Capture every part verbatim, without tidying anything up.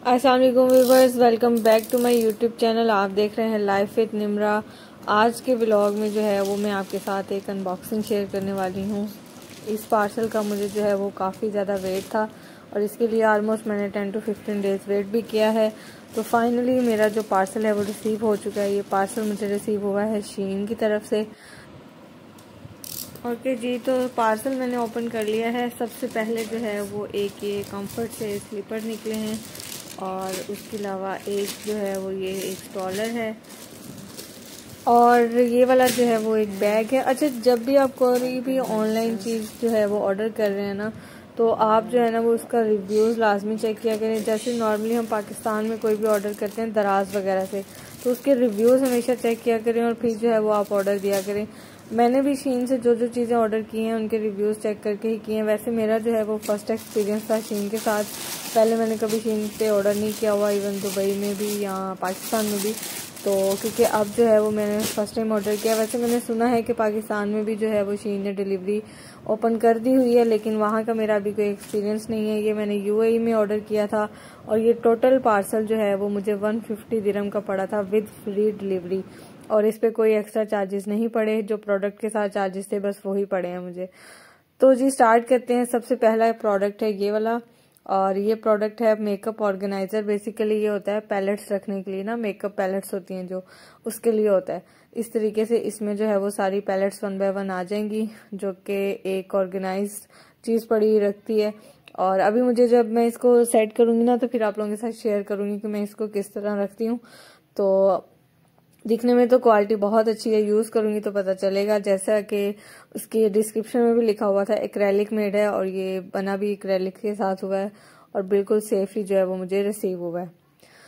अस्सलाम वालेकुम viewers, welcome back to my YouTube channel. आप देख रहे हैं लाइफ विद निम्रा। आज के व्लॉग में जो है वो मैं आपके साथ एक अनबॉक्सिंग शेयर करने वाली हूँ। इस पार्सल का मुझे जो है वो काफ़ी ज़्यादा वेट था और इसके लिए ऑलमोस्ट मैंने ten to fifteen days wait भी किया है। तो फाइनली मेरा जो पार्सल है वो रिसीव हो चुका है। ये पार्सल मुझे रिसीव हुआ है शीन की तरफ से। ओके जी, तो पार्सल मैंने ओपन कर लिया है। सबसे पहले जो है वो एक ये कंफर्ट से स्लीपर निकले हैं और उसके अलावा एक जो है वो ये एक स्टॉलर है और ये वाला जो है वो एक बैग है। अच्छा, जब भी आप कोई भी ऑनलाइन चीज़ जो है वो ऑर्डर कर रहे हैं ना, तो आप जो है ना वो उसका रिव्यूज़ लाजमी चेक किया करें। जैसे नॉर्मली हम पाकिस्तान में कोई भी ऑर्डर करते हैं दराज वगैरह से, तो उसके रिव्यूज़ हमेशा चेक किया करें और फिर जो है वो आप ऑर्डर दिया करें। मैंने भी शीन से जो जो चीज़ें ऑर्डर की हैं उनके रिव्यूज़ चेक करके ही किए हैं। वैसे मेरा जो है वो फर्स्ट एक्सपीरियंस था शीन के साथ। पहले मैंने कभी शीन पे ऑर्डर नहीं किया हुआ, इवन दुबई में भी या पाकिस्तान में भी। तो क्योंकि अब जो है वो मैंने फर्स्ट टाइम ऑर्डर किया। वैसे मैंने सुना है कि पाकिस्तान में भी जो है वो शीन ने डिलीवरी ओपन कर दी हुई है, लेकिन वहाँ का मेरा अभी कोई एक्सपीरियंस नहीं है। ये मैंने यूएई में ऑर्डर किया था और ये टोटल पार्सल जो है वो मुझे वन फिफ्टी दिरहम का पड़ा था विद फ्री डिलीवरी और इस पे कोई एक्स्ट्रा चार्जेस नहीं पड़े। जो प्रोडक्ट के साथ चार्जेस थे बस वही पड़े हैं मुझे। तो जी स्टार्ट करते हैं। सबसे पहला प्रोडक्ट है ये वाला और ये प्रोडक्ट है मेकअप ऑर्गेनाइजर। बेसिकली ये होता है पैलेट्स रखने के लिए ना, मेकअप पैलेट्स होती हैं जो, उसके लिए होता है। इस तरीके से इसमें जो है वो सारी पैलेट्स वन बाय वन आ जाएंगी, जो कि एक ऑर्गेनाइज चीज पड़ी रखती है। और अभी मुझे जब मैं इसको सेट करूंगी ना तो फिर आप लोगों के साथ शेयर करूंगी कि मैं इसको किस तरह रखती हूँ। तो दिखने में तो क्वालिटी बहुत अच्छी है, यूज करूंगी तो पता चलेगा। जैसा कि उसके डिस्क्रिप्शन में भी लिखा हुआ था, एक्रेलिक मेड है और ये बना भी एक्रेलिक के साथ हुआ है और बिल्कुल सेफली जो है वो मुझे रिसीव हुआ है।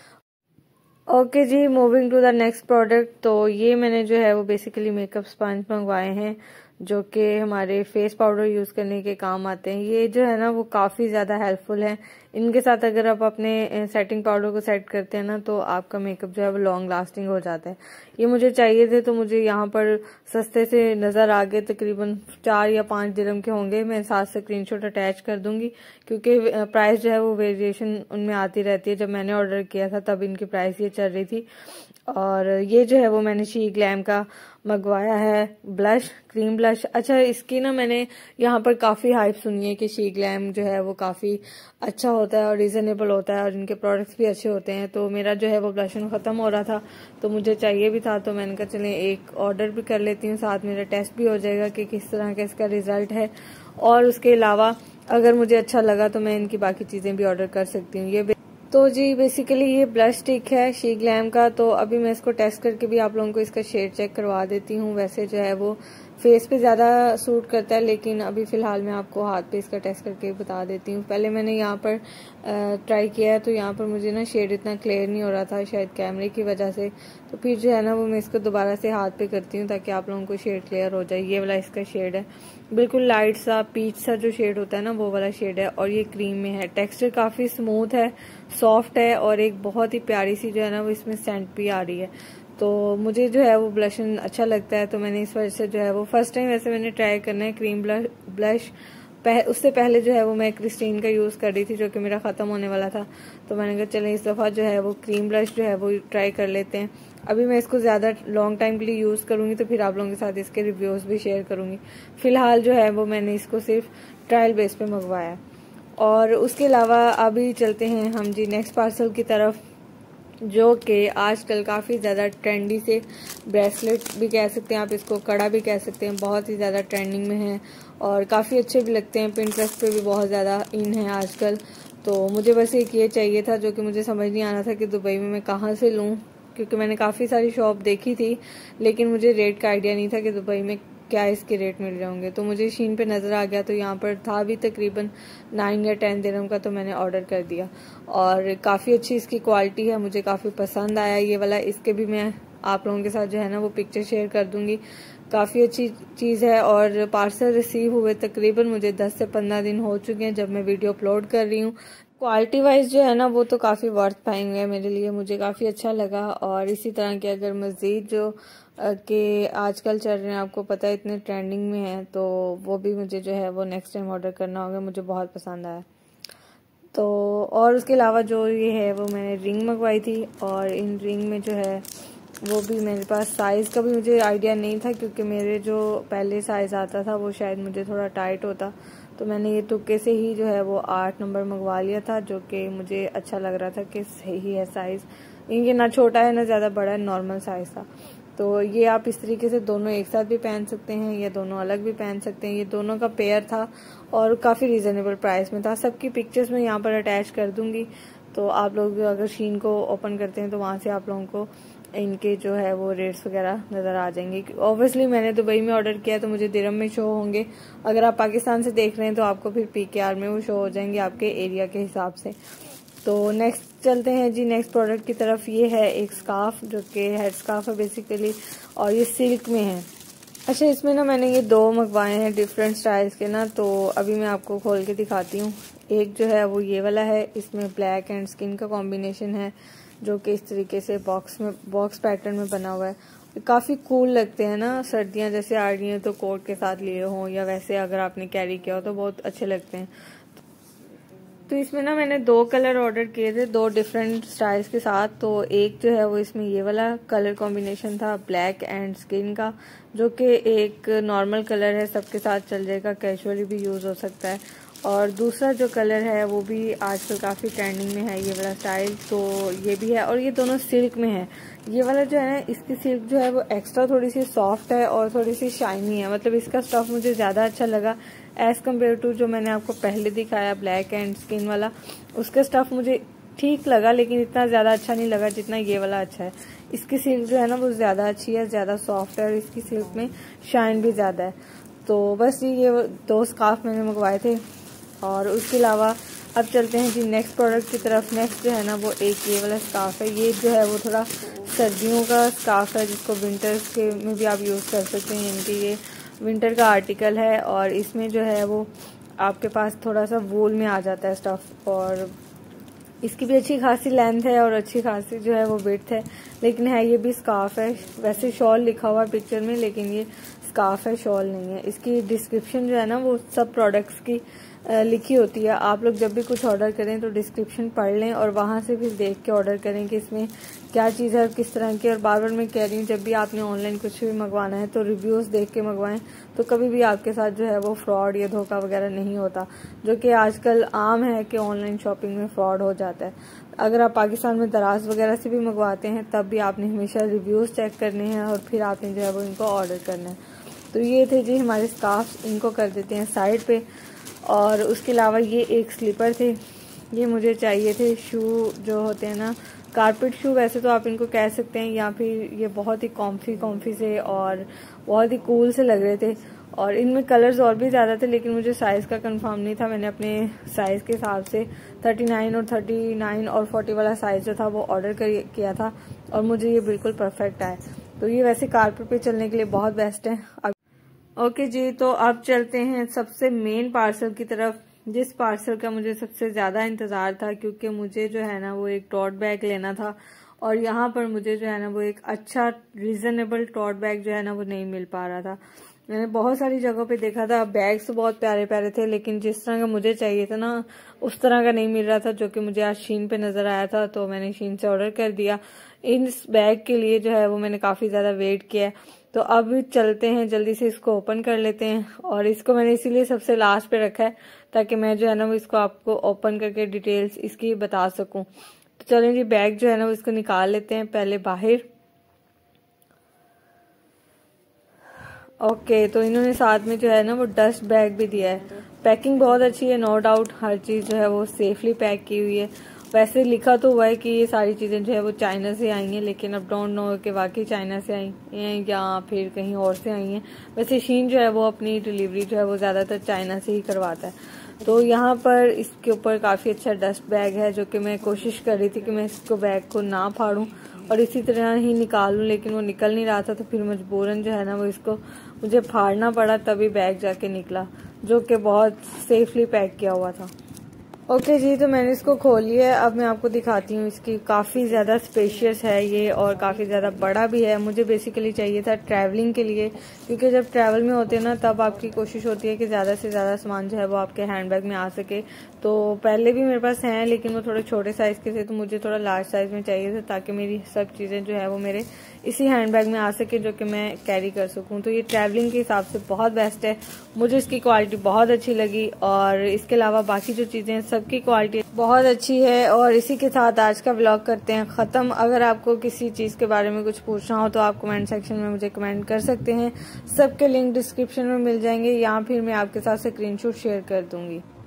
ओके जी, moving to the next product. तो ये मैंने जो है वो बेसिकली मेकअप स्पंज मंगवाए हैं जो कि हमारे फेस पाउडर यूज करने के काम आते हैं। ये जो है ना वो काफी ज्यादा हेल्पफुल है। इनके साथ अगर आप अपने सेटिंग पाउडर को सेट करते हैं ना तो आपका मेकअप जो है वो लॉन्ग लास्टिंग हो जाता है। ये मुझे चाहिए थे तो मुझे यहाँ पर सस्ते से नजर आ गए, तकरीबन चार या पांच दिरहम के होंगे। मैं साथ से स्क्रीनशॉट अटैच कर दूंगी क्योंकि प्राइस जो है वो वेरिएशन उनमें आती रहती है। जब मैंने ऑर्डर किया था तब इनकी प्राइस ये चल रही थी। और ये जो है वो मैंने शी ग्लैम का मंगवाया है ब्लश, क्रीम ब्लश। अच्छा, इसकी ना मैंने यहाँ पर काफी हाइप सुनी है कि शी ग्लैम जो है वो काफी अच्छा होता है और रीजनेबल होता है और इनके प्रोडक्ट्स भी अच्छे होते हैं। तो मेरा जो है वो ब्लशन खत्म हो रहा था तो मुझे चाहिए भी था, तो मैंने कहा चले एक ऑर्डर भी कर लेती हूँ, साथ मेरा टेस्ट भी हो जाएगा कि किस तरह का इसका रिजल्ट है। और उसके अलावा अगर मुझे अच्छा लगा तो मैं इनकी बाकी चीजें भी ऑर्डर कर सकती हूँ। ये तो जी बेसिकली ये ब्लश स्टिक है शी ग्लैम का। तो अभी मैं इसको टेस्ट करके भी आप लोगों को इसका शेड चेक करवा देती हूँ। वैसे जो है वो फेस पे ज्यादा सूट करता है, लेकिन अभी फिलहाल मैं आपको हाथ पे इसका टेस्ट करके बता देती हूँ। पहले मैंने यहाँ पर ट्राई किया है तो यहाँ पर मुझे ना शेड इतना क्लियर नहीं हो रहा था, शायद कैमरे की वजह से। तो फिर जो है ना वो मैं इसको दोबारा से हाथ पे करती हूँ ताकि आप लोगों को शेड क्लियर हो जाए। ये वाला इसका शेड है, बिल्कुल लाइट सा पीच सा जो शेड होता है ना वो वाला शेड है और ये क्रीम में है। टेक्सचर काफी स्मूथ है, सॉफ्ट है और एक बहुत ही प्यारी सी जो है ना वो इसमें सेंट भी आ रही है। तो मुझे जो है वो ब्लशन अच्छा लगता है तो मैंने इस वजह से जो है वो फर्स्ट टाइम वैसे मैंने ट्राई करना है क्रीम ब्लश। पह, उससे पहले जो है वो मैं क्रिस्टीन का यूज कर रही थी जो कि मेरा खत्म होने वाला था। तो मैंने कहा चलें इस दफा जो है वो क्रीम ब्लश जो है वो ट्राई कर लेते हैं। अभी मैं इसको ज्यादा लॉन्ग टाइम के लिए यूज करूंगी तो फिर आप लोगों के साथ इसके रिव्यूज भी शेयर करूंगी। फिलहाल जो है वो मैंने इसको सिर्फ ट्रायल बेस पे मंगवाया। और उसके अलावा अभी चलते हैं हम जी नेक्स्ट पार्सल की तरफ, जो कि आजकल काफ़ी ज़्यादा ट्रेंडी से ब्रेसलेट भी कह सकते हैं आप इसको, कड़ा भी कह सकते हैं, बहुत ही ज़्यादा ट्रेंडिंग में है और काफ़ी अच्छे भी लगते हैं। पिंटरेस्ट पे भी बहुत ज़्यादा इन है आजकल। तो मुझे बस एक ये चाहिए था जो कि मुझे समझ नहीं आ रहा था कि दुबई में मैं कहाँ से लूँ, क्योंकि मैंने काफ़ी सारी शॉप देखी थी लेकिन मुझे रेट का आइडिया नहीं था कि दुबई में क्या इसके रेट मिल जाएंगे। तो मुझे शीन पे नज़र आ गया तो यहाँ पर था भी तकरीबन नाइन या टेन दिरहम का, तो मैंने ऑर्डर कर दिया और काफ़ी अच्छी इसकी क्वालिटी है, मुझे काफ़ी पसंद आया ये वाला। इसके भी मैं आप लोगों के साथ जो है ना वो पिक्चर शेयर कर दूंगी। काफ़ी अच्छी चीज़ है और पार्सल रिसीव हुए तकरीबन मुझे दस से पंद्रह दिन हो चुके हैं जब मैं वीडियो अपलोड कर रही हूँ। क्वालिटी वाइज जो है ना वो तो काफ़ी वर्थ पाएंगे है मेरे लिए, मुझे काफ़ी अच्छा लगा। और इसी तरह के अगर मज़ीद जो कि आजकल चल रहे हैं, आपको पता है इतने ट्रेंडिंग में है, तो वो भी मुझे जो है वो नेक्स्ट टाइम ऑर्डर करना होगा, मुझे बहुत पसंद आया। तो और उसके अलावा जो ये है वो मैंने रिंग मंगवाई थी, और इन रिंग में जो है वो भी मेरे पास साइज़ का भी मुझे आइडिया नहीं था, क्योंकि मेरे जो पहले साइज़ आता था वो शायद मुझे थोड़ा टाइट होता, तो मैंने ये तुक्के से ही जो है वो आठ नंबर मंगवा लिया था, जो कि मुझे अच्छा लग रहा था कि सही है साइज़, इनके ना छोटा है ना ज़्यादा बड़ा है, नॉर्मल साइज़ था। तो ये आप इस तरीके से दोनों एक साथ भी पहन सकते हैं या दोनों अलग भी पहन सकते हैं। ये दोनों का पेयर था और काफ़ी रीज़नेबल प्राइस में था। सबकी पिक्चर्स मैं यहाँ पर अटैच कर दूँगी, तो आप लोग अगर शीन को ओपन करते हैं तो वहाँ से आप लोगों को इनके जो है वो रेट्स वगैरह नज़र आ जाएंगे। ऑब्वियसली मैंने दुबई में ऑर्डर किया तो मुझे दिरहम में शो होंगे, अगर आप पाकिस्तान से देख रहे हैं तो आपको फिर पी के आर में वो शो हो जाएंगे आपके एरिया के हिसाब से। तो नेक्स्ट चलते हैं जी नेक्स्ट प्रोडक्ट की तरफ। ये है एक स्कार्फ, जो कि हेड स्कार्फ है बेसिकली, और ये सिल्क में है। अच्छा, इसमें ना मैंने ये दो मंगवाए हैं डिफरेंट स्टाइल्स के ना, तो अभी मैं आपको खोल के दिखाती हूँ। एक जो है वो ये वाला है, इसमें ब्लैक एंड स्किन का कॉम्बिनेशन है, जो कि इस तरीके से बॉक्स में बॉक्स पैटर्न में बना हुआ है। काफ़ी कूल लगते हैं ना, सर्दियाँ जैसे आ रही हैं तो कोट के साथ लिए हों, या वैसे अगर आपने कैरी किया हो तो बहुत अच्छे लगते हैं। तो इसमें ना मैंने दो कलर ऑर्डर किए थे, दो डिफरेंट स्टाइल्स के साथ। तो एक जो है वो इसमें ये वाला कलर कॉम्बिनेशन था ब्लैक एंड स्किन का, जो कि एक नॉर्मल कलर है, सबके साथ चल जाएगा, कैजुअली भी यूज़ हो सकता है। और दूसरा जो कलर है वो भी आजकल काफ़ी ट्रेंडिंग में है, ये वाला स्टाइल, तो ये भी है। और ये दोनों सिल्क में है। ये वाला जो है ना, इसकी सिल्क जो है वो एक्स्ट्रा थोड़ी सी सॉफ्ट है और थोड़ी सी शाइनी है, मतलब इसका स्टफ मुझे ज़्यादा अच्छा लगा एज कम्पेयर टू जो मैंने आपको पहले दिखाया ब्लैक एंड स्किन वाला। उसका स्टफ मुझे ठीक लगा, लेकिन इतना ज़्यादा अच्छा नहीं लगा जितना ये वाला अच्छा है। इसकी सिल्क जो है ना वो ज़्यादा अच्छी है, ज़्यादा सॉफ्ट है, और इसकी सिल्क में शाइन भी ज़्यादा है। तो बस ये दो स्कार्फ मैंने मंगवाए थे। और उसके अलावा अब चलते हैं जी नेक्स्ट प्रोडक्ट की तरफ। नेक्स्ट जो है ना वो एक ये वाला स्कार्फ है। ये जो है वो थोड़ा सर्दियों का स्कार्फ है, जिसको विंटर्स के में भी आप यूज़ कर सकते हैं, यानी कि ये विंटर का आर्टिकल है। और इसमें जो है वो आपके पास थोड़ा सा वूल में आ जाता है स्टफ, और इसकी भी अच्छी खासी लेंथ है और अच्छी खासी जो है वो विड्थ है, लेकिन है ये भी स्कार्फ है। वैसे शॉल लिखा हुआ है पिक्चर में, लेकिन ये स्कार्फ है, शॉल नहीं है। इसकी डिस्क्रिप्शन जो है ना वो सब प्रोडक्ट्स की लिखी होती है। आप लोग जब भी कुछ ऑर्डर करें तो डिस्क्रिप्शन पढ़ लें और वहां से फिर देख के ऑर्डर करें कि इसमें क्या चीज़ है, किस तरह की। और बार बार मैं कह रही हूँ, जब भी आपने ऑनलाइन कुछ भी मंगवाना है तो रिव्यूज़ देख के मंगवाएं, तो कभी भी आपके साथ जो है वो फ्रॉड या धोखा वगैरह नहीं होता, जो कि आजकल आम है कि ऑनलाइन शॉपिंग में फ्रॉड हो जाता है। अगर आप पाकिस्तान में दराज वगैरह से भी मंगवाते हैं तब भी आपने हमेशा रिव्यूज़ चेक करने हैं और फिर आपने जो है वो इनको ऑर्डर करना है। तो ये थे जी हमारे स्कार्फ, इनको कर देते हैं साइड पे। और उसके अलावा ये एक स्लीपर थे, ये मुझे चाहिए थे। शू जो होते हैं ना, कारपेट शू वैसे तो आप इनको कह सकते हैं, या फिर ये बहुत ही कॉम्फी कॉम्फी से और बहुत ही कूल से लग रहे थे। और इनमें कलर्स और भी ज़्यादा थे, लेकिन मुझे साइज़ का कंफर्म नहीं था। मैंने अपने साइज़ के हिसाब से थर्टी नाइन और थर्टी नाइन और फोर्टी वाला साइज़ जो था वो ऑर्डर किया था, और मुझे ये बिल्कुल परफेक्ट आया। तो ये वैसे कारपेट पे चलने के लिए बहुत बेस्ट है। ओके जी, तो अब चलते हैं सबसे मेन पार्सल की तरफ, जिस पार्सल का मुझे सबसे ज़्यादा इंतज़ार था, क्योंकि मुझे जो है ना वो एक टोट बैग लेना था, और यहाँ पर मुझे जो है ना वो एक अच्छा रीजनेबल टोट बैग जो है ना वो नहीं मिल पा रहा था। मैंने बहुत सारी जगहों पे देखा था, बैग्स तो बहुत प्यारे प्यारे थे, लेकिन जिस तरह का मुझे चाहिए था ना उस तरह का नहीं मिल रहा था, जो कि मुझे आज शीन पे नज़र आया था। तो मैंने शीन से ऑर्डर कर दिया। इस बैग के लिए जो है वो मैंने काफ़ी ज़्यादा वेट किया। तो अब चलते हैं, जल्दी से इसको ओपन कर लेते हैं। और इसको मैंने इसीलिए सबसे लास्ट पे रखा है ताकि मैं जो है ना वो इसको आपको ओपन करके डिटेल्स इसकी बता सकूं। तो चलें जी, बैग जो है ना वो इसको निकाल लेते हैं पहले बाहर। ओके, तो इन्होंने साथ में जो है ना वो डस्ट बैग भी दिया है। पैकिंग बहुत अच्छी है, नो डाउट, हर चीज़ जो है वो सेफली पैक की हुई है। वैसे लिखा तो हुआ है कि ये सारी चीज़ें जो है वो चाइना से आई हैं, लेकिन अब डोंट नो कि वाकई चाइना से आई हैं या फिर कहीं और से आई हैं। वैसे शीन जो है वो अपनी डिलीवरी जो है वो ज़्यादातर चाइना से ही करवाता है। तो यहाँ पर इसके ऊपर काफ़ी अच्छा डस्ट बैग है, जो कि मैं कोशिश कर रही थी कि मैं इसको बैग को ना फाड़ूं और इसी तरह ही निकालूं, लेकिन वो निकल नहीं रहा था। तो फिर मजबूरन जो है ना वो इसको मुझे फाड़ना पड़ा, तभी बैग जाके निकला, जो कि बहुत सेफली पैक किया हुआ था। ओके जी, तो मैंने इसको खोल लिया है। अब मैं आपको दिखाती हूँ। इसकी काफ़ी ज़्यादा स्पेशियस है ये और काफ़ी ज़्यादा बड़ा भी है। मुझे बेसिकली चाहिए था ट्रैवलिंग के लिए, क्योंकि जब ट्रैवल में होते हैं ना तब आपकी कोशिश होती है कि ज़्यादा से ज़्यादा सामान जो है वो आपके हैंडबैग में आ सके। तो पहले भी मेरे पास हैं लेकिन वो थोड़े छोटे साइज़ के थे, तो मुझे थोड़ा लार्ज साइज़ में चाहिए था ताकि मेरी सब चीज़ें जो है वो मेरे इसी हैंडबैग में आ सके, जो कि मैं कैरी कर सकूं। तो ये ट्रैवलिंग के हिसाब से बहुत बेस्ट है। मुझे इसकी क्वालिटी बहुत अच्छी लगी और इसके अलावा बाकी जो चीज़ें हैं सबकी क्वालिटी बहुत अच्छी है। और इसी के साथ आज का व्लॉग करते हैं ख़त्म। अगर आपको किसी चीज़ के बारे में कुछ पूछना हो तो आप कमेंट सेक्शन में मुझे कमेंट कर सकते हैं। सबके लिंक डिस्क्रिप्शन में मिल जाएंगे या फिर मैं आपके साथ स्क्रीनशॉट शेयर कर दूंगी।